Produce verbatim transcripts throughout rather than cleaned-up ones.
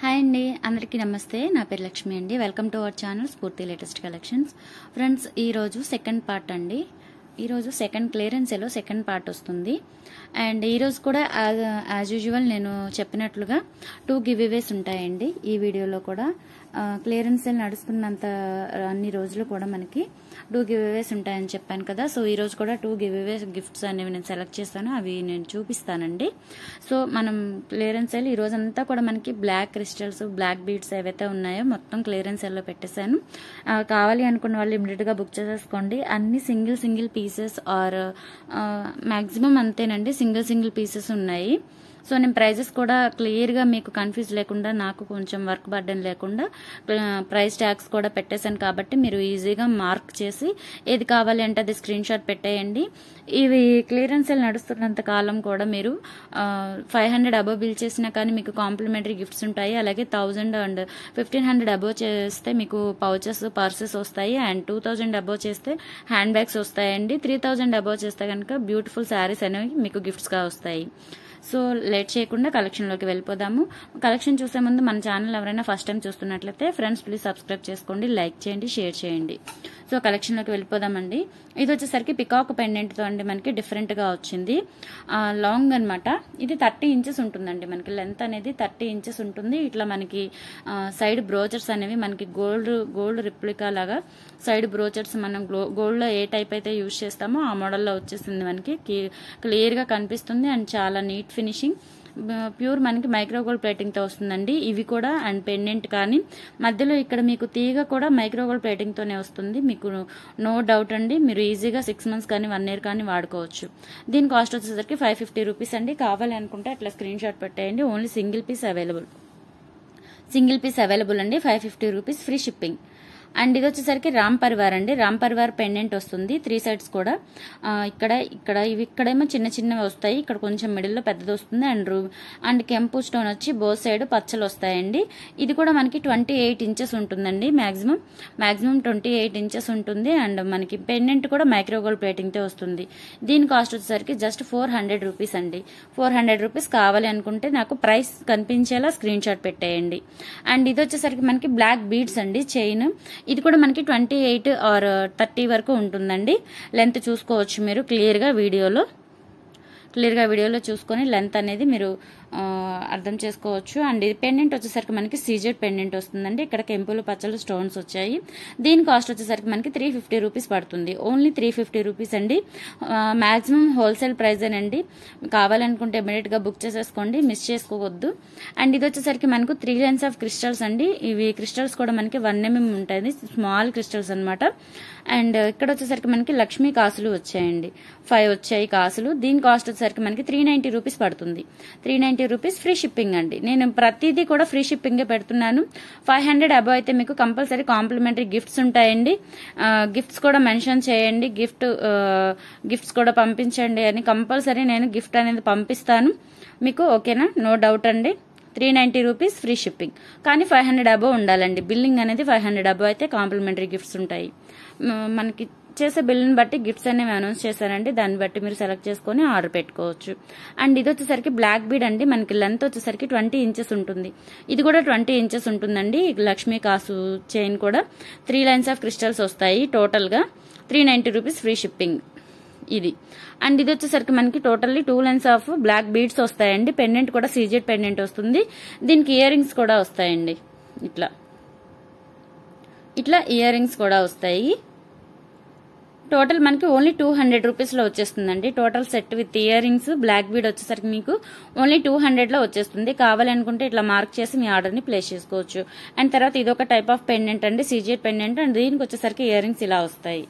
Hi అండి, అందరికీ నమస్తే. నా పేరు లక్ష్మి అండి. Welcome to our channel Spoorthi latest collections. Friends, ఈరోజు సెకండ్ పార్ట్ అండి. ఈరోజు సెకండ్ క్లియరెన్స్లో సెకండ్ పార్ట్ వస్తుంది. అండ్ ఈరోజు కూడా యాజ్ యూజువల్ నేను చెప్పినట్లుగా టూ గివ్ అవేస్ ఉంటాయండి. ఈ వీడియోలో కూడా క్లియరెన్స్ సేల్ నడుస్తున్నంత అన్ని రోజులు కూడా మనకి టూ గివ్ అవేస్ ఉంటాయని చెప్పాను కదా. సో ఈ రోజు కూడా టూ గివ్ అవేస్ గిఫ్ట్స్ అనేవి నేను సెలెక్ట్ చేస్తాను, అవి నేను చూపిస్తానండి. సో మనం క్లియరెన్స్ సేల్ ఈ రోజంతా కూడా మనకి బ్లాక్ క్రిస్టల్స్, బ్లాక్ బీడ్స్ ఏవైతే ఉన్నాయో మొత్తం క్లియరెన్స్ సేల్లో పెట్టేశాను. కావాలి అనుకున్న వాళ్ళు ఇమీడియట్ గా బుక్ చేసేసుకోండి. అన్ని single single pieces are maximum అంతేనండి, సింగిల్ సింగిల్ పీసెస్ ఉన్నాయి. సో నేను ప్రైజెస్ కూడా క్లియర్గా మీకు కన్ఫ్యూజ్ లేకుండా, నాకు కొంచెం వర్క్ బర్డెన్ లేకుండా ప్రైస్ ట్యాగ్స్ కూడా పెట్టేశాను కాబట్టి మీరు ఈజీగా మార్క్ చేసి ఏది కావాలి అంటే అది స్క్రీన్ షాట్ పెట్టేయండి. ఇవి క్లియరెన్స్ సేల్ నడుస్తున్నంత కాలం కూడా మీరు ఫైవ్ హండ్రెడ్ అబోవ్ బిల్ చేసినా కానీ మీకు కాంప్లిమెంటరీ గిఫ్ట్స్ ఉంటాయి. అలాగే thousand and fifteen hundred above చేస్తే మీకు పౌచెస్, పర్సెస్ వస్తాయి. అండ్ టూ థౌజండ్ అబోవ్ చేస్తే హ్యాండ్ బ్యాగ్స్ వస్తాయండి. త్రీ థౌజండ్ అబోవ్ చేస్తే కనుక బ్యూటిఫుల్ శారీస్ అనేవి మీకు గిఫ్ట్స్గా వస్తాయి. సో లేట్ చేయకుండా కలెక్షన్లోకి వెళ్ళిపోదాము. కలెక్షన్ చూసే ముందు మన ఛానల్ ఎవరైనా ఫస్ట్ టైం చూస్తున్నట్లయితే ఫ్రెండ్స్ ప్లీజ్ సబ్స్క్రైబ్ చేసుకోండి, లైక్ చేయండి, షేర్ చేయండి. సో కలెక్షన్లోకి వెళ్ళిపోదామండి. ఇది వచ్చేసరికి పికాక్ పెండెంట్తో అండి మనకి డిఫరెంట్గా వచ్చింది. లాంగ్ అనమాట. ఇది థర్టీ ఇంచెస్ ఉంటుందండి. మనకి లెంత్ అనేది థర్టీ ఇంచెస్ ఉంటుంది. ఇట్లా మనకి సైడ్ బ్రోచర్స్ అనేవి మనకి గోల్డ్ గోల్డ్ రిప్లికా లాగా సైడ్ బ్రోచర్స్ మనం గోల్డ్లో ఏ టైప్ అయితే యూజ్ చేస్తామో ఆ మోడల్లో వచ్చేసింది. మనకి క్లియర్గా కనిపిస్తుంది. అండ్ చాలా నీట్ ఫినిషింగ్, ప్యూర్ మనకి మైక్రో గోల్డ్ ప్లేటింగ్ తో వస్తుందండి. ఇవి కూడా అండ్ పెండెంట్ కానీ మధ్యలో ఇక్కడ మీకు తీగ కూడా మైక్రో గోల్డ్ ప్లేటింగ్ తోనే వస్తుంది. మీకు నో డౌట్ అండి, మీరు ఈజీగా సిక్స్ మంత్స్ కానీ వన్ ఇయర్ కానీ వాడుకోవచ్చు. దీని కాస్ట్ వచ్చేసరికి ఫైవ్ ఫిఫ్టీ రూపీస్ అండి. కావాలి అనుకుంటే అట్లా స్క్రీన్ షాట్ పెట్టేయండి. Only single piece available single piece available అండి. Five fifty rupees free shipping. And ఇది వచ్చేసరికి రామ్ పరివార్ అండి. రామ్ పరివార్ పెండెంట్ వస్తుంది. త్రీ సైడ్స్ కూడా ఇక్కడ ఇక్కడ ఇవి ఇక్కడేమో చిన్న చిన్నవి వస్తాయి, ఇక్కడ కొంచెం మిడిల్లో పెద్దది వస్తుంది. అండ్ రూ అండ్ కెంపు స్టోన్ వచ్చి బోత్ సైడ్ పచ్చలు వస్తాయండి. ఇది కూడా మనకి ట్వంటీ ఎయిట్ ఇంచెస్ ఉంటుందండి. Maximum maximum twenty eight inches ఉంటుంది. అండ్ మనకి పెండెంట్ కూడా మైక్రో గోల్డ్ ప్లేటింగ్ తో వస్తుంది. దీని కాస్ట్ వచ్చేసరికి జస్ట్ ఫోర్ హండ్రెడ్ రూపీస్ అండి. ఫోర్ హండ్రెడ్ రూపీస్ కావాలి అనుకుంటే నాకు ప్రైస్ కనిపించేలా స్క్రీన్ షాట్ పెట్టేయండి. అండ్ ఇది వచ్చేసరికి మనకి బ్లాక్ బీడ్స్ అండి, చైన్. ఇది కూడా మనకి ట్వంటీ ఎయిట్ ఆర్ థర్టీ వరకు ఉంటుందండి. లెంత్ చూసుకోవచ్చు మీరు క్లియర్గా వీడియోలో క్లియర్గా వీడియోలో చూసుకొని లెంత్ అనేది మీరు అర్థం చేసుకోవచ్చు. అండ్ ఇది పెండెంట్ వచ్చేసరికి మనకి సీజెడ్ పెండెంట్ వస్తుందండి. ఇక్కడ కెంపులు పచ్చలు స్టోన్స్ వచ్చాయి. దీని కాస్ట్ వచ్చేసరికి మనకి త్రీ ఫిఫ్టీ రూపీస్ పడుతుంది. ఓన్లీ త్రీ ఫిఫ్టీ రూపీస్ అండి. మాక్సిమం హోల్సేల్ ప్రైజేనండి. కావాలనుకుంటే ఇమీడియట్గా బుక్ చేసేసుకోండి, మిస్ చేసుకోవద్దు. అండ్ ఇది వచ్చేసరికి మనకు త్రీ లైన్స్ ఆఫ్ క్రిస్టల్స్ అండి. ఇవి క్రిస్టల్స్ కూడా మనకి వన్ ఎంఎం ఉంటుంది, స్మాల్ క్రిస్టల్స్ అనమాట. అండ్ ఇక్కడ వచ్చేసరికి మనకి లక్ష్మీ కాసులు వచ్చాయండి. ఫైవ్ వచ్చాయి కాసులు. దీని కాస్ట్ వచ్చేసరికి మనకి త్రీ నైన్టీ రూపీస్ పడుతుంది. Three ninety rupees free shipping అండి. నేను ప్రతిదీ కూడా ఫ్రీ షిప్పింగే పెడుతున్నాను. ఫైవ్ హండ్రెడ్ అబవ్ అయితే మీకు కంపల్సరీ కాంప్లిమెంటరీ గిఫ్ట్స్ ఉంటాయండి. గిఫ్ట్స్ కూడా మెన్షన్ చేయండి, గిఫ్ట్ గిఫ్ట్స్ కూడా పంపించండి అని కంపల్సరీ నేను గిఫ్ట్ అనేది పంపిస్తాను మీకు. ఓకేనా? నో డౌట్ అండి. Three ninety rupees free shipping, కానీ ఫైవ్ హండ్రెడ్ అబవ్ ఉండాలండి. బిల్లింగ్ అనేది ఫైవ్ హండ్రెడ్ అబవ్ అయితే కాంప్లిమెంటరీ గిఫ్ట్స్ ఉంటాయి. మనకి చేసే బిల్లుని బట్టి గిఫ్ట్స్ అనేవి అనౌన్స్ చేశారండి. దాన్ని బట్టి మీరు సెలెక్ట్ చేసుకుని ఆర్డర్ పెట్టుకోవచ్చు. అండ్ ఇది వచ్చేసరికి బ్లాక్ బీడ్ అండి. మనకి లెంత్ వచ్చేసరికి ట్వంటీ ఇంచెస్ ఉంటుంది. ఇది కూడా ట్వంటీ ఇంచెస్ ఉంటుందండి. లక్ష్మీ కాసు చైన్ కూడా త్రీ లైన్స్ ఆఫ్ క్రిస్టల్స్ వస్తాయి. టోటల్ గా three ninety rupees free shipping ఇది. అండ్ ఇది వచ్చేసరికి మనకి totally two lines of black beads వస్తాయండి. పెండెంట్ కూడా సీజెడ్ పెండెంట్ వస్తుంది. దీనికి ఇయర్ రింగ్స్ కూడా వస్తాయండి. ఇట్లా ఇట్లా ఇయర్ రింగ్స్ కూడా వస్తాయి. టోటల్ మనకి ఓన్లీ టూ హండ్రెడ్ రూపీస్ లో వచ్చేస్తుందండి. Total set with year rings black bead వచ్చేసరికి మీకు ఓన్లీ టూ హండ్రెడ్ లో వచ్చేస్తుంది. కావాలనుకుంటే ఇట్లా మార్క్ చేసి మీ ఆర్డర్ ని ప్లేస్ చేసుకోవచ్చు. అండ్ తర్వాత ఇది ఒక టైప్ ఆఫ్ పెండెంట్ అండి, సీజెడ్ పెండెంట్. అండ్ దీనికి వచ్చేసరికి ఇయర్ రింగ్స్ ఇలా వస్తాయి.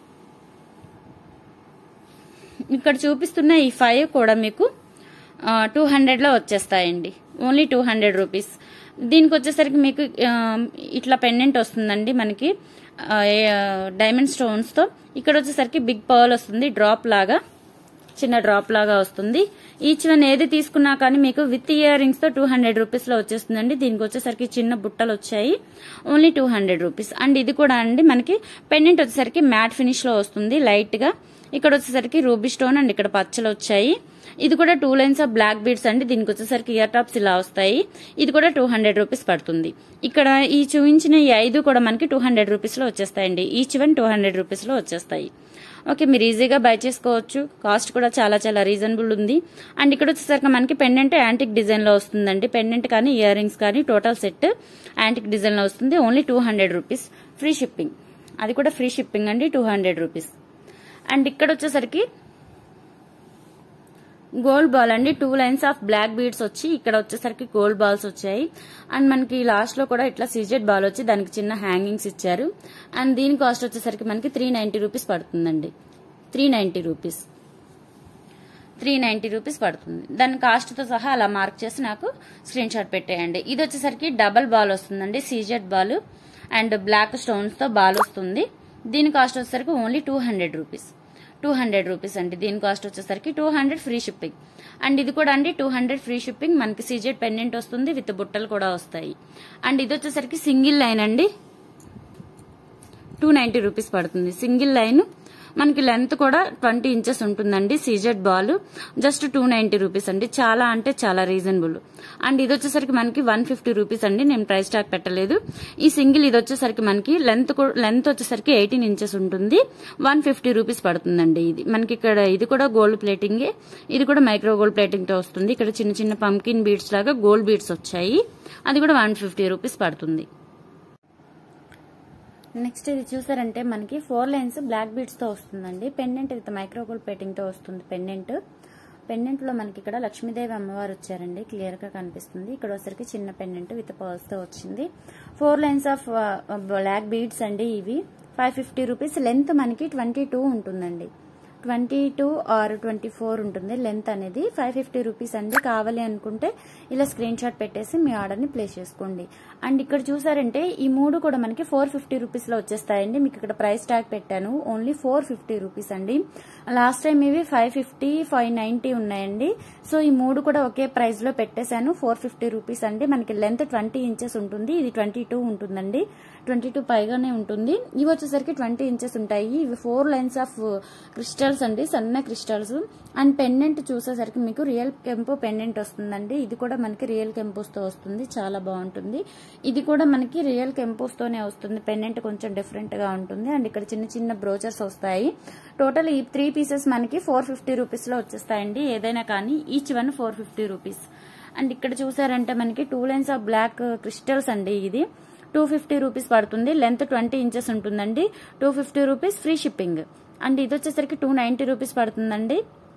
ఇక్కడ చూపిస్తున్న ఈ ఫైవ్ కూడా మీకు టూ హండ్రెడ్ లో వచ్చేస్తాయండి. Only two hundred rupees. దీనికి వచ్చేసరికి మీకు ఇట్లా పెండెంట్ వస్తుందండి మనకి డైమండ్ స్టోన్స్ తో. ఇక్కడ వచ్చేసరికి బిగ్ పర్ల్ వస్తుంది, డ్రాప్ లాగా, చిన్న డ్రాప్ లాగా వస్తుంది. ఈచ్ వన్ ఏది తీసుకున్నా కానీ మీకు విత్ ఇయర్ రింగ్స్ తో టూ హండ్రెడ్ రూపీస్ లో వచ్చేస్తుందండి. దీనికి వచ్చేసరికి చిన్న బుట్టలు వచ్చాయి. Only two hundred rupees. And ఇది కూడా అండి మనకి పెండెంట్ వచ్చేసరికి మ్యాట్ ఫినిష్ లో వస్తుంది లైట్ గా. ఇక్కడ వచ్చేసరికి రూబీ స్టోన్ అండ్ ఇక్కడ పచ్చలు వచ్చాయి. ఇది కూడా two lines of black beads అండి. దీనికి వచ్చేసరికి ఇయర్ టాప్స్ ఇలా వస్తాయి. ఇది కూడా టూ హండ్రెడ్ రూపీస్ పడుతుంది. ఇక్కడ ఈ చూపించిన ఈ ఐదు కూడా మనకి టూ హండ్రెడ్ రూపీస్ లో వచ్చేస్తాయండి. Each one two hundred rupees లో వచ్చేస్తాయి. ఓకే, మీరు ఈజీగా బై చేసుకోవచ్చు. కాస్ట్ కూడా చాలా చాలా రీజనబుల్ ఉంది. అండ్ ఇక్కడ వచ్చేసరికి మనకి పెండెంట్ యాంటిక్ డిజైన్ లో వస్తుందండి. పెండెంట్ కానీ ఇయర్ రింగ్స్ కానీ టోటల్ సెట్ యాంటిక్ డిజైన్ లో వస్తుంది. Only two hundred rupees free shipping. అది కూడా ఫ్రీ షిప్పింగ్ అండి, టూ హండ్రెడ్ రూపీస్. అండ్ ఇక్కడ వచ్చేసరికి గోల్డ్ బాల్ అండి. Two lines of black beads వచ్చి ఇక్కడ వచ్చేసరికి గోల్డ్ బాల్స్ వచ్చాయి. అండ్ మనకి లాస్ట్ లో కూడా ఇట్లా సీజెడ్ బాల్ వచ్చి దానికి చిన్న హ్యాంగింగ్స్ ఇచ్చారు. అండ్ దీని కాస్ట్ వచ్చేసరికి మనకి త్రీ నైన్టీ రూపీస్ పడుతుందండి. Three ninety rupees three ninety rupees పడుతుంది. దాని కాస్ట్ తో సహా అలా మార్క్ చేసి నాకు స్క్రీన్ షాట్ పెట్టేయండి. ఇది వచ్చేసరికి డబల్ బాల్ వస్తుందండి, CZ ball and black stones తో బాల్ వస్తుంది. దీని కాస్ట్ వచ్చేసరికి only two hundred rupees two hundred rupees అండి. దీని కాస్ట్ వచ్చేసరికి two hundred free shipping. And ఇది కూడా అండి టూ హండ్రెడ్ ఫ్రీ షిప్పింగ్. మనకి సీజెడ్ పెండెంట్ వస్తుంది, విత్ బుట్టలు కూడా వస్తాయి. అండ్ ఇది వచ్చేసరికి సింగిల్ లైన్ అండి, టూ నైన్టీ రూపీస్ పడుతుంది. సింగిల్ లైన్ మనకి లెంత్ కూడా ట్వంటీ ఇంచెస్ ఉంటుందండి. CZ ball just two ninety rupees అండి. చాలా అంటే చాలా రీజనబుల్. అండ్ ఇది వచ్చేసరికి మనకి వన్ ఫిఫ్టీ రూపీస్ అండి. నేను ప్రైస్ ట్యాగ్ పెట్టలేదు. ఈ సింగిల్ ఇది వచ్చేసరికి మనకి లెంత్ లెంత్ వచ్చేసరికి ఎయిటీన్ ఇంచెస్ ఉంటుంది. వన్ ఫిఫ్టీ రూపీస్ పడుతుందండి. ఇది మనకి ఇక్కడ ఇది కూడా గోల్డ్ ప్లేటింగే. ఇది కూడా మైక్రో గోల్డ్ ప్లేటింగ్ తో వస్తుంది. ఇక్కడ చిన్న చిన్న పంకిన్ బీడ్స్ లాగా గోల్డ్ బీడ్స్ వచ్చాయి. అది కూడా వన్ ఫిఫ్టీ రూపీస్ పడుతుంది. నెక్స్ట్ ఇది చూసారంటే మనకి ఫోర్ లైన్స్ బ్లాక్ బీడ్స్ తో వస్తుందండి. Pendant with micro gold plating తో వస్తుంది. పెండెంట్ పెండెంట్ లో మనకి ఇక్కడ లక్ష్మీదేవి అమ్మవారు వచ్చారండి, క్లియర్ గా కనిపిస్తుంది. ఇక్కడ వచ్చరికి చిన్న పెండెంట్ విత్ పర్ల్స్ తో వచ్చింది. Four lines of black beads అండి. ఇవి ఫైవ్ ఫిఫ్టీ రూపీస్. లెంత్ మనకి ట్వంటీ టూ ఉంటుందండి. Twenty two or twenty four ఉంటుంది లెంత్ అనేది. ఫైవ్ ఫిఫ్టీ రూపీస్ అండి. కావాలి అనుకుంటే ఇలా స్క్రీన్ షాట్ పెట్టేసి మీ ఆర్డర్ ని ప్లేస్ చేసుకోండి. అండ్ ఇక్కడ చూసారంటే ఈ మూడు కూడా మనకి ఫోర్ ఫిఫ్టీ రూపీస్ లో వచ్చేస్తాయండి. మీకు ఇక్కడ ప్రైస్ ట్యాగ్ పెట్టాను, ఓన్లీ ఫోర్ ఫిఫ్టీ రూపీస్ అండి. లాస్ట్ టైం ఇవి ఫైవ్ ఫిఫ్టీ ఫైవ్ నైన్టీ ఉన్నాయండి. సో ఈ మూడు కూడా ఒకే ప్రైస్ లో పెట్టేశాను. ఫోర్ ఫిఫ్టీ రూపీస్ అండి. మనకి లెంత్ ట్వంటీ ఇంచెస్ ఉంటుంది. ఇది ట్వంటీ టూ ఉంటుందండి. ట్వంటీ టూ పైగానే ఉంటుంది. ఇవి వచ్చేసరికి ట్వంటీ ఇంచెస్ ఉంటాయి. ఇవి ఫోర్ లైన్స్ ఆఫ్ క్రిస్టల్స్ అండి, సన్న క్రిస్టల్స్. అండ్ పెండెంట్ చూసేసరికి మీకు రియల్ కెంపో పెండెంట్ వస్తుందండి. ఇది కూడా మనకి రియల్ కెంపోస్ తో వస్తుంది. చాలా బాగుంటుంది. ఇది కూడా మనకి రియల్ కెంపోస్ తోనే వస్తుంది. పెండెంట్ కొంచెం డిఫరెంట్ గా ఉంటుంది. అండ్ ఇక్కడ చిన్న చిన్న బ్రోచర్స్ వస్తాయి. టోటల్ ఈ త్రీ పీసెస్ మనకి ఫోర్ ఫిఫ్టీ రూపీస్ లో వచ్చేస్తాయండి. ఏదైనా కానీ each one four fifty rupees. And ఇక్కడ చూసారంటే మనకి two lines of black crystals అండి. ఇది టూ ఫిఫ్టీ రూపీస్ పడుతుంది. లెంత్ ట్వంటీ ఇంచెస్ ఉంటుందండి. Two fifty rupees free shipping. And ఇది వచ్చేసరికి టూ నైన్టీ రూపీస్ పడుతుందండి.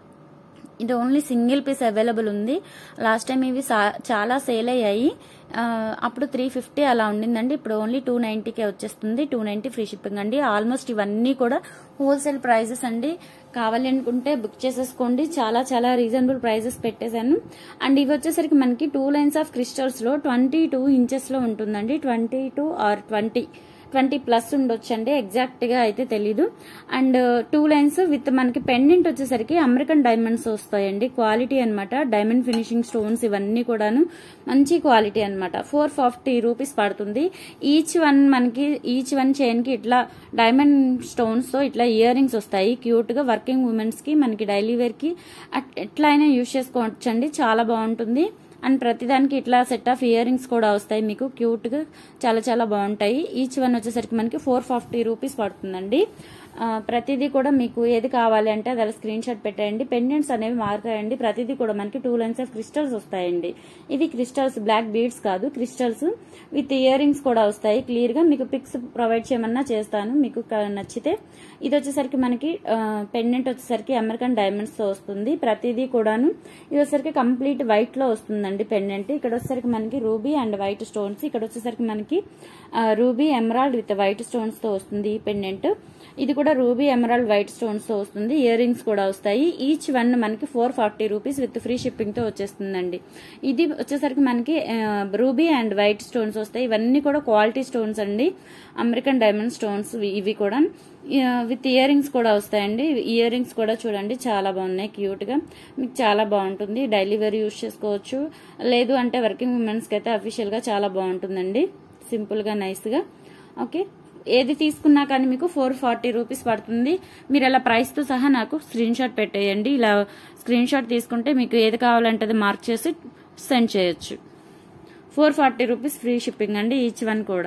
ఇది ఓన్లీ సింగిల్ పీస్ అవైలబుల్ ఉంది. లాస్ట్ టైం ఇవి చాలా సేల్ అయ్యాయి. అప్పుడు త్రీ ఫిఫ్టీ అలా ఉండిందండి. ఇప్పుడు ఓన్లీ టూ నైన్టీకే వచ్చేస్తుంది. టూ నైన్టీ ఫ్రీ షిప్పింగ్ అండి. ఆల్మోస్ట్ ఇవన్నీ కూడా హోల్సేల్ ప్రైజెస్ అండి. కావాలి అనుకుంటే బుక్ చేసేసుకోండి. చాలా చాలా రీజనబుల్ ప్రైజెస్ పెట్టేశాను. అండ్ ఇవి వచ్చేసరికి మనకి టూ లైన్స్ ఆఫ్ క్రిస్టల్స్ లో ట్వంటీ టూ ఇంచెస్ లో ఉంటుందండి. Twenty two or twenty twenty plus ఉండొచ్చండి, ఎగ్జాక్ట్ గా అయితే తెలీదు. అండ్ టూ లైన్స్ విత్ మనకి పెండెంట్ వచ్చేసరికి అమెరికన్ డైమండ్స్ వస్తాయండి. క్వాలిటీ అనమాట. డైమండ్ ఫినిషింగ్ స్టోన్స్ ఇవన్నీ కూడాను మంచి క్వాలిటీ అనమాట. ఫోర్ ఫార్టీ రూపీస్ పడుతుంది. ఈచ్ వన్ మనకి ఈచ్ వన్ చైన్ కి ఇట్లా డైమండ్ స్టోన్స్ తో ఇట్లా ఇయర్ రింగ్స్ వస్తాయి. క్యూట్ గా వర్కింగ్ ఉమెన్స్ కి మనకి డైలీ వేర్ కి ఎట్లా అయినా యూజ్ చేసుకోవచ్చండి. చాలా బాగుంటుంది. అండ్ ప్రతిదానికి ఇట్లా సెట్ ఆఫ్ ఇయర్ రింగ్స్ కూడా వస్తాయి మీకు క్యూట్ గా. చాలా చాలా బాగుంటాయి. ఈచ్ వన్ వచ్చేసరికి మనకి ఫోర్ ఫార్టీ రూపీస్ పడుతుందండి. ప్రతిదీ కూడా మీకు ఏది కావాలి అంటే అది స్క్రీన్ షాట్ పెట్టేయండి. పెండెంట్స్ అనేవి మారుతాయండి. ప్రతిదీ కూడా మనకి టూ లైన్స్ ఆఫ్ క్రిస్టల్స్ వస్తాయండి. ఇవి క్రిస్టల్స్, బ్లాక్ బీడ్స్ కాదు, క్రిస్టల్స్ విత్ ఇయర్ రింగ్స్ కూడా వస్తాయి. క్లియర్ గా మీకు పిక్స్ ప్రొవైడ్ చేయమన్నా చేస్తాను మీకు నచ్చితే. ఇది వచ్చేసరికి మనకి పెండెంట్ వచ్చేసరికి అమెరికన్ డైమండ్స్ తో వస్తుంది. ప్రతిదీ కూడాను ఇది వచ్చేసరికి కంప్లీట్ వైట్ లో వస్తుందండి పెండెంట్. ఇక్కడ వచ్చేసరికి మనకి రూబీ అండ్ వైట్ స్టోన్స్. ఇక్కడ వచ్చేసరికి మనకి ruby emerald with white stones తో వస్తుంది ఈ పెండెంట్. ఇది కూడా రూబీ ఎమరాల్డ్ వైట్ స్టోన్స్ తో వస్తుంది. ఇయర్ రింగ్స్ కూడా వస్తాయి. ఈచ్ వన్ మనకి four forty rupees with free shipping తో వచ్చేస్తుందండి. ఇది వచ్చేసరికి మనకి రూబీ అండ్ వైట్ స్టోన్స్ వస్తాయి. ఇవన్నీ కూడా క్వాలిటీ స్టోన్స్ అండి. అమెరికన్ డైమండ్ స్టోన్స్ ఇవి కూడా విత్ ఇయర్ రింగ్స్ కూడా వస్తాయండి. ఇయర్ రింగ్స్ కూడా చూడండి చాలా బాగున్నాయి క్యూట్ గా. మీకు చాలా బాగుంటుంది. డైలీ వేర్ యూజ్ చేసుకోవచ్చు. లేదు అంటే వర్కింగ్ ఉమెన్స్ కి అయితే అఫీషియల్ గా చాలా బాగుంటుందండి. సింపుల్ గా నైస్ గా. ఓకే, ఏది తీసుకున్నా కానీ మీకు ఫోర్ ఫార్టీ రూపీస్ పడుతుంది. మీరు ఇలా ప్రైస్తో సహా నాకు స్క్రీన్ షాట్ పెట్టేయండి. ఇలా స్క్రీన్ షాట్ తీసుకుంటే మీకు ఏది కావాలంటే అది మార్క్ చేసి సెండ్ చేయొచ్చు. Four forty rupees free shipping అండి ఈచ్ వన్ కూడా.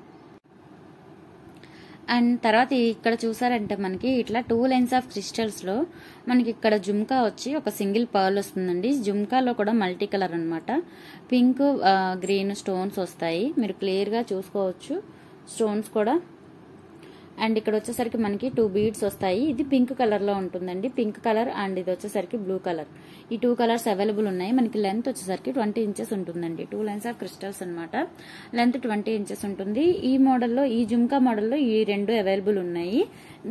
అండ్ తర్వాత ఇక్కడ చూసారంటే మనకి ఇట్లా టూ లైన్స్ ఆఫ్ క్రిస్టల్స్ లో మనకి ఇక్కడ జుమ్కా వచ్చి ఒక సింగిల్ పర్ల్ వస్తుందండి. జుమ్కాలో కూడా మల్టీ కలర్ అనమాట. పింక్ గ్రీన్ స్టోన్స్ వస్తాయి, మీరు క్లియర్ గా చూసుకోవచ్చు స్టోన్స్ కూడా. అండ్ ఇక్కడ వచ్చేసరికి మనకి టూ బీడ్స్ వస్తాయి. ఇది పింక్ కలర్ లో ఉంటుందండి, పింక్ కలర్ అండ్ ఇది వచ్చేసరికి బ్లూ కలర్. ఈ టూ కలర్స్ అవైలబుల్ ఉన్నాయి. మనకి లెంత్ వచ్చేసరికి ట్వంటీ ఇంచెస్ ఉంటుందండి. టూ లైన్స్ ఆఫ్ క్రిస్టల్స్ అనమాట. లెంత్ ట్వంటీ ఇంచెస్ ఉంటుంది. ఈ మోడల్లో ఈ జుమ్కా మోడల్లో ఈ రెండు అవైలబుల్ ఉన్నాయి.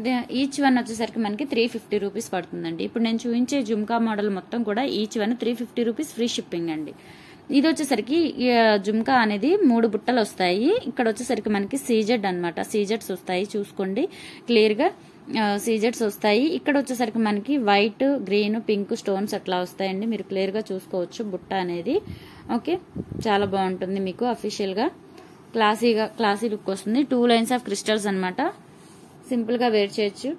ఈచ్ వన్ వచ్చేసరికి మనకి త్రీ ఫిఫ్టీ రూపీస్ పడుతుందండి. ఇప్పుడు నేను చూపించే జుమ్కా మోడల్ మొత్తం కూడా each one three fifty rupees free shipping అండి. ఇది వచ్చేసరికి జుమ్కా అనేది మూడు బుట్టలు వస్తాయి. ఇక్కడ వచ్చేసరికి మనకి సీజెడ్ అనమాట, సీజెడ్స్ వస్తాయి చూసుకోండి క్లియర్ గా. సీజెడ్స్ వస్తాయి. ఇక్కడ వచ్చేసరికి మనకి వైట్ గ్రీన్ పింక్ స్టోన్స్ అట్లా వస్తాయండి, మీరు క్లియర్ గా చూసుకోవచ్చు బుట్ట అనేది. ఓకే, చాలా బాగుంటుంది, మీకు అఫీషియల్ గా క్లాసీగా క్లాసీ లుక్ వస్తుంది. టూ లైన్స్ ఆఫ్ క్రిస్టల్స్ అనమాట. సింపుల్ గా వేర్ చేయొచ్చు,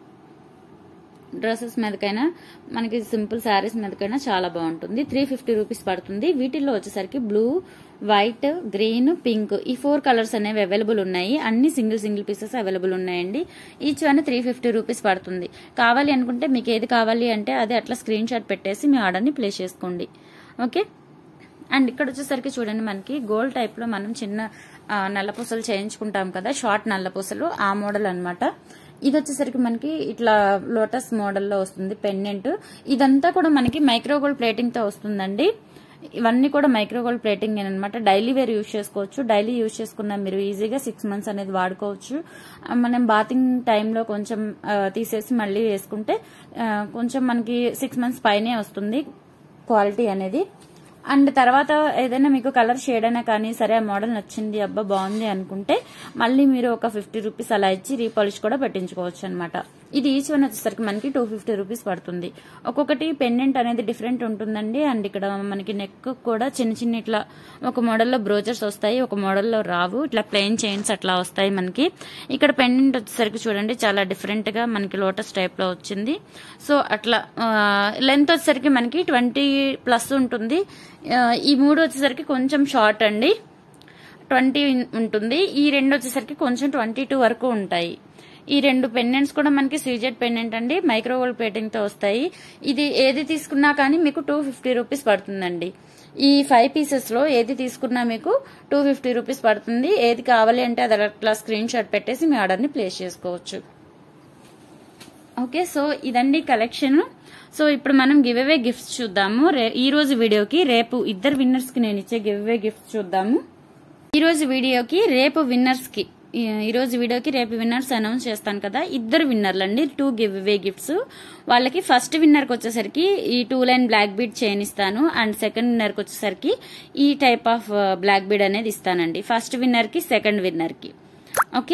డ్రెస్సెస్ మీదకైనా మనకి సింపుల్ శారీస్ మీదకైనా చాలా బాగుంటుంది. త్రీ ఫిఫ్టీ రూపీస్ పడుతుంది. వీటిల్లో వచ్చేసరికి బ్లూ, వైట్, గ్రీన్, పింక్ ఈ ఫోర్ కలర్స్ అనేవి అవైలబుల్ ఉన్నాయి. అన్ని సింగిల్ సింగిల్ పీసెస్ అవైలబుల్ ఉన్నాయండి. Each one three fifty rupees పడుతుంది. కావాలి అనుకుంటే మీకు ఏది కావాలి అంటే అది అట్లా స్క్రీన్ షాట్ పెట్టేసి మీ ఆర్డర్ని ప్లేస్ చేసుకోండి. ఓకే. అండ్ ఇక్కడ వచ్చేసరికి చూడండి మనకి గోల్డ్ టైప్ లో మనం చిన్న నల్లపూసలు చేయించుకుంటాం కదా, షార్ట్ నల్లపూసలు, ఆ మోడల్ అనమాట. ఇది వచ్చేసరికి మనకి ఇట్లా లోటస్ మోడల్లో వస్తుంది పెండెంట్. ఇదంతా కూడా మనకి మైక్రోగోల్డ్ ప్లేటింగ్ తో వస్తుందండి. ఇవన్నీ కూడా మైక్రోగోల్డ్ ప్లేటింగ్ అనమాట. డైలీ వేర్ యూజ్ చేసుకోవచ్చు. డైలీ యూజ్ చేసుకున్న మీరు ఈజీగా సిక్స్ మంత్స్ అనేది వాడుకోవచ్చు. మనం బాతింగ్ టైంలో కొంచెం తీసేసి మళ్ళీ వేసుకుంటే కొంచెం మనకి సిక్స్ మంత్స్ పైనే వస్తుంది క్వాలిటీ అనేది. అండ్ తర్వాత ఏదైనా మీకు కలర్ షేడ్ అయినా కానీ సరే ఆ మోడల్ నచ్చింది, అబ్బా బాగుంది అనుకుంటే మళ్ళీ మీరు ఒక ఫిఫ్టీ రూపీస్ అలా ఇచ్చి రీపాలిష్ కూడా పెట్టించుకోవచ్చు అనమాట. ఇది ఈచ్ వన్ వచ్చేసరికి మనకి టూ ఫిఫ్టీ రూపీస్ పడుతుంది. ఒక్కొక్కటి పెండెంట్ అనేది డిఫరెంట్ ఉంటుందండి. అండ్ ఇక్కడ మనకి నెక్ కూడా చిన్న చిన్న ఇట్లా ఒక మోడల్లో బ్రోచర్స్ వస్తాయి, ఒక మోడల్లో రావు. ఇట్లా ప్లెయిన్ చైన్స్ అట్లా వస్తాయి మనకి. ఇక్కడ పెండెంట్ వచ్చేసరికి చూడండి చాలా డిఫరెంట్ గా మనకి లోటస్ టైప్ లో వచ్చింది. సో అట్లా లెంత్ వచ్చేసరికి మనకి ట్వంటీ ప్లస్ ఉంటుంది. ఈ మూడు వచ్చేసరికి కొంచెం షార్ట్ అండి, ట్వంటీ ఉంటుంది. ఈ రెండు వచ్చేసరికి కొంచెం ట్వంటీ టూ వరకు ఉంటాయి. ఈ రెండు పెండెంట్స్ కూడా మనకి సీజెడ్ పెండెంట్ అండి, మైక్రోగోల్డ్ ప్లేటింగ్ తో వస్తాయి. ఇది ఏది తీసుకున్నా కానీ మీకు టూ ఫిఫ్టీ రూపీస్ పడుతుందండి. ఈ ఫైవ్ పీసెస్ లో ఏది తీసుకున్నా మీకు టూ ఫిఫ్టీ రూపీస్ పడుతుంది. ఏది కావాలి అంటే అది అట్లా స్క్రీన్ షాట్ పెట్టేసి మీ ఆర్డర్ ని ప్లేస్ చేసుకోవచ్చు. ఓకే, సో ఇదండి కలెక్షన్. సో ఇప్పుడు మనం గివ్ అవే గిఫ్ట్స్ చూద్దాము. ఈ రోజు వీడియోకి రేపు ఇద్దరు విన్నర్స్ కి నేను ఇచ్చే గివ్ అవే గిఫ్ట్స్ చూద్దాము. ఈ రోజు వీడియోకి రేపు విన్నర్స్ కి ఈ రోజు వీడియోకి రేపు విన్నర్స్ అనౌన్స్ చేస్తాను కదా, ఇద్దరు విన్నర్లు అండి, టూ గివ్ అవే గిఫ్ట్స్. వాళ్ళకి ఫస్ట్ విన్నర్ కి వచ్చేసరికి ఈ two line black bead chain ఇస్తాను. అండ్ సెకండ్ విన్నర్ కి వచ్చేసరికి ఈ టైప్ ఆఫ్ బ్లాక్ బీడ్ అనేది ఇస్తానండి. ఫస్ట్ విన్నర్ కి సెకండ్ విన్నర్ కి. ఓకే,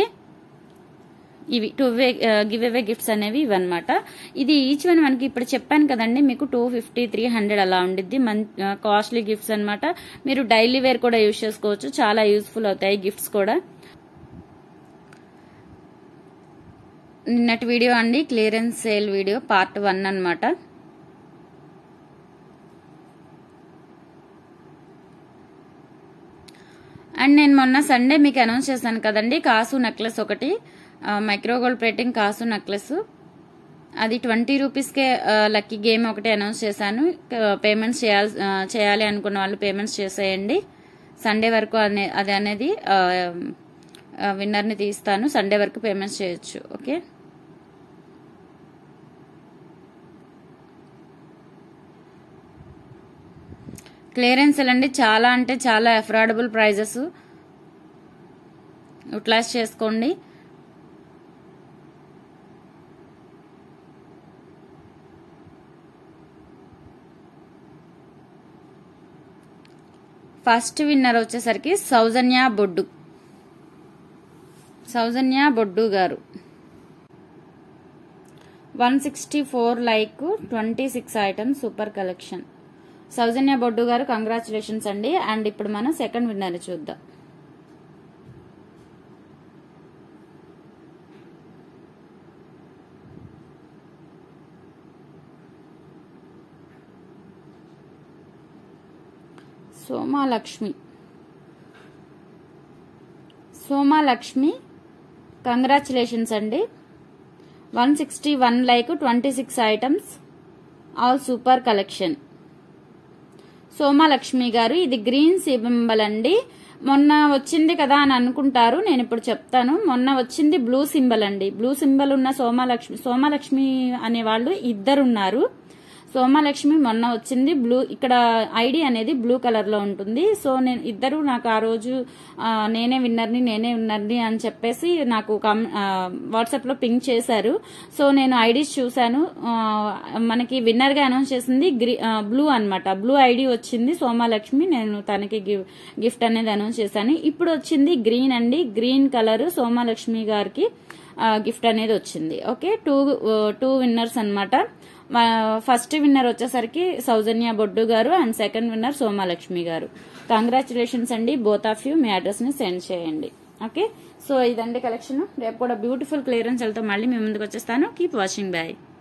ఇవి two way giveaway gifts అనేవి ఇవన్నమాట. ఇది ఈచ్ వన్ మనకి ఇప్పుడు చెప్పాను కదండి మీకు టూ ఫిఫ్టీ త్రీ హండ్రెడ్ అలా ఉండిద్ది. మన్ కాస్ట్లీ గిఫ్ట్స్ అనమాట. మీరు డైలీ వేర్ కూడా యూజ్ చేసుకోవచ్చు, చాలా యూస్ఫుల్ అవుతాయి గిఫ్ట్స్ కూడా. నిన్నటి వీడియో అండి clearance sale video part one అనమాట. అండ్ నేను మొన్న సండే మీకు అనౌన్స్ చేశాను కదండి కాసు నెక్లెస్ ఒకటి, మైక్రోగోల్డ్ ప్లేటింగ్ కాసు నెక్లెస్, అది ట్వంటీ రూపీస్కే లక్కీ గేమ్ ఒకటి అనౌన్స్ చేశాను. పేమెంట్స్ చేయాలి చేయాలి అనుకున్న వాళ్ళు పేమెంట్స్ చేసేయండి. సండే వరకు అనే అది అనేది విన్నర్ని తీస్తాను. సండే వరకు పేమెంట్స్ చేయొచ్చు. ఓకే, క్లియరెన్స్ అండి, చాలా అంటే చాలా అఫోర్డబుల్ ప్రైజెస్, యూటిలైజ్ చేసుకోండి. ఫస్ట్ విన్నర్ వచ్చేసరికి సౌజన్య బొడ్డు సౌజన్య బొడ్డు గారు one sixty four like twenty six items super collection. Soujanya Boddu గారు కంగ్రాచులేషన్స్ అండి. అండ్ ఇప్పుడు మనం సెకండ్ విన్నర్ చూద్దాం. సోమాలక్ష్మి సోమాలక్ష్మి కంగ్రాచులేషన్స్ అండి. One sixty one like twenty six items all super collection. Somalakshmi గారు ఇది గ్రీన్ సింబల్ అండి. మొన్న వచ్చింది కదా అని అనుకుంటారు, నేను ఇప్పుడు చెప్తాను. మొన్న వచ్చింది బ్లూ సింబల్ అండి. బ్లూ సింబల్ ఉన్న సోమాలక్ష్మి సోమాలక్ష్మి అనే వాళ్ళు ఇద్దరున్నారు. సోమాలక్ష్మి మొన్న వచ్చింది బ్లూ, ఇక్కడ ఐడి అనేది బ్లూ కలర్ లో ఉంటుంది. సో నేను ఇద్దరు నాకు ఆ రోజు నేనే విన్నర్ని నేనే విన్నర్ని అని చెప్పేసి నాకు వాట్సాప్ లో పింక్ చేశారు. సో నేను ఐడీస్ చూశాను. మనకి విన్నర్ గా అనౌన్స్ చేసింది బ్లూ అన్నమాట. బ్లూ ఐడి వచ్చింది సోమాలక్ష్మి. నేను తనకి గిఫ్ట్ అనేది అనౌన్స్ చేశాను. ఇప్పుడు వచ్చింది గ్రీన్ అండి. గ్రీన్ కలర్ సోమాలక్ష్మి గారికి గిఫ్ట్ అనేది వచ్చింది. ఓకే, టూ టూ విన్నర్స్ అన్నమాట. ఫస్ట్ విన్నర్ వచ్చేసరికి సౌజన్య బొడ్డు గారు అండ్ సెకండ్ విన్నర్ సోమాలక్ష్మి గారు. కంగ్రాచులేషన్స్ అండి బోత్ ఆఫ్ యూ. మీ అడ్రస్ ని సెండ్ చేయండి. ఓకే, సో ఇదండి కలెక్షన్. రేపు కూడా బ్యూటిఫుల్ క్లియరెన్స్ వెళ్తా మళ్ళీ మీ ముందుకు వచ్చేస్తాను. Keep watching. బై.